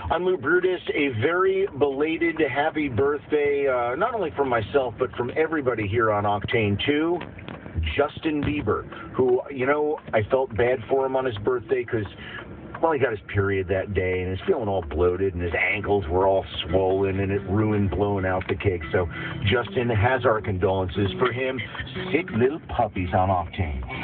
I'm Lou Brutus. A very belated happy birthday, not only from myself, but from everybody here on Octane 2. Justin Bieber, who, I felt bad for him on his birthday because, well, he got his period that day and he's feeling all bloated and his ankles were all swollen and it ruined blowing out the cake. So Justin has our condolences for him. Sick little puppies on Octane.